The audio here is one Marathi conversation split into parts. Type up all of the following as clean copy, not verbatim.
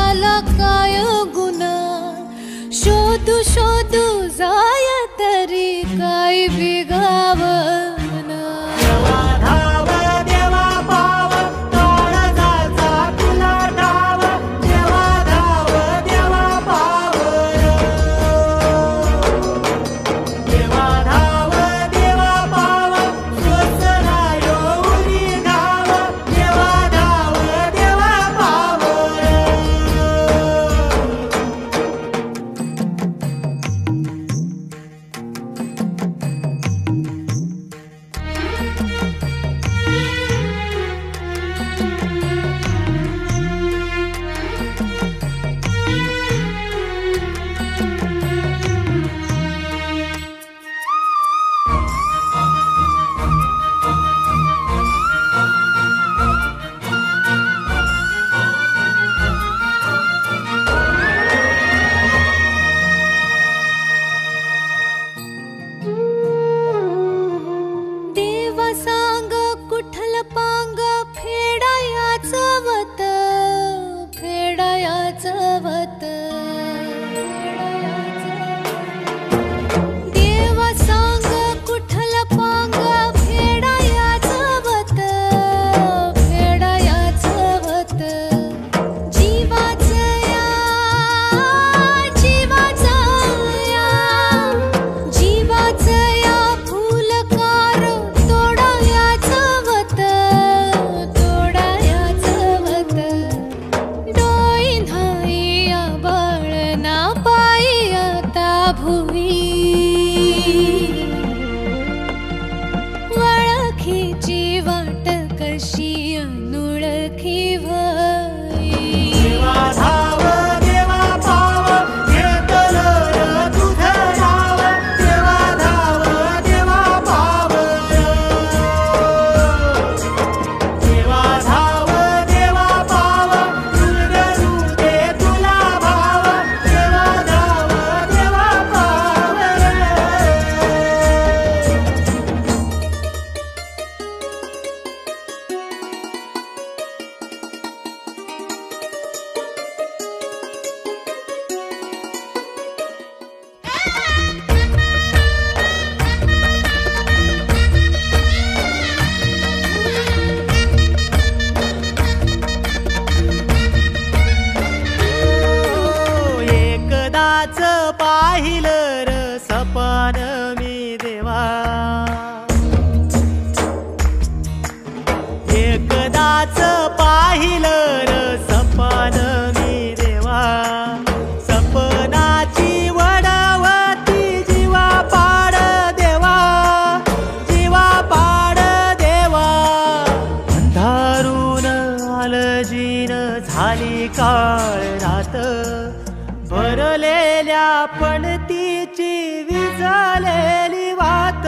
झाला काय गुन्हा, शोधू शोधू जाय तरी काय बिगावना. देवा धाव देवा पाव काळजाचा तुला ठाव, देवा धाव देवा पाव, देवा धाव देवा पाव स्वसना येऊनी धाव, देवा धाव देवा पाव. देवा सांग कुठल पांग फेडायाचं वत, फेडायाचं वत. देवा सांग कुठल पांग फेडायाचं वत, फेडायाचं वत. जीवाचं या, जीवाचं या, जीवाचं या फुलकार तोडायाचं वत, तोडायाचं वत. डोई नाही आबाळना पायी आता भुवी, वळखीची वाट कशी अनोळखी व्हावी. देवा धाव देवा पाव घेतलं र तुझं नाव, देवा धाव देवा पाव, देवा धाव देवा पाव उलगडू दे तुला भाव, देवा धाव देवा पाव. एकदाच पाहिलं र सपन मी देवा, एकदाच पाहिलं र सपन मी देवा. सपनाची वडवती जीवा पाड देवा, जीवा पाड देवा. अंधारून आलं जीन झाली काळ रात, भरलेल्या पणतीची विझलेली वात.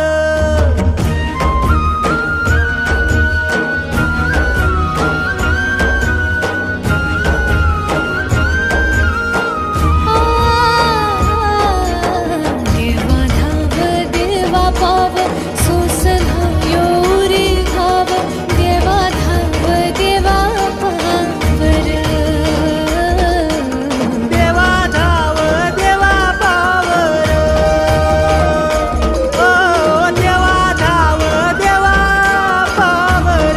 देवा धाव देवा पाव सोसना येऊरी घाव, देवा धाव देवा पावर. देवा धाव देवा पावर, ओ देवा धाव देवा पावर.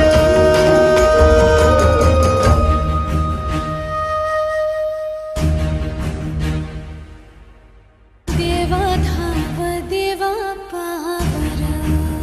देवा धाव देवा पावर.